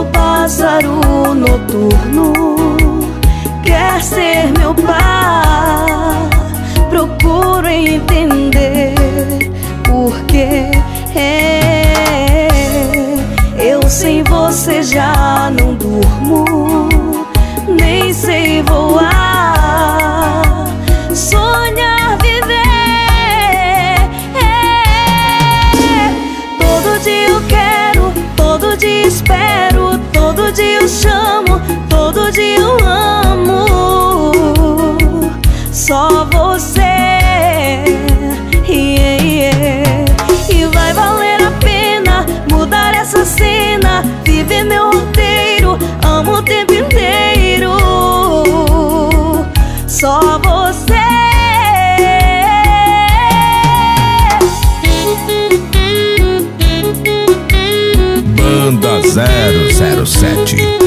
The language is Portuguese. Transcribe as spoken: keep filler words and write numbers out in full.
pássaro noturno quer ser meu par. Procuro entender porque é, eu sem você já não durmo, nem sei voar, sonhar, viver. É, todo dia eu quero, todo dia espero, todo dia eu chamo, todo dia eu amo. Só você, yeah, yeah. E vai valer a pena mudar essa cena, viver meu roteiro, amo o tempo inteiro. Só você. Banda zero zero sete.